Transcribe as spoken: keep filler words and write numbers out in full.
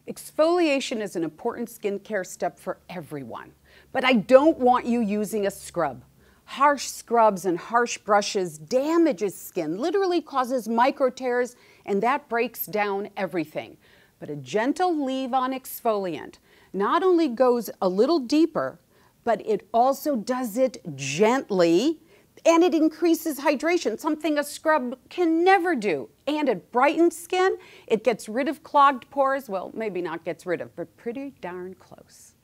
Exfoliation is an important skincare step for everyone, but I don't want you using a scrub. Harsh scrubs and harsh brushes damages skin, literally causes micro tears, and that breaks down everything. But a gentle leave-on exfoliant not only goes a little deeper, but it also does it gently, and it increases hydration, something a scrub can never do. And it brightens skin, it gets rid of clogged pores, well, maybe not gets rid of, but pretty darn close.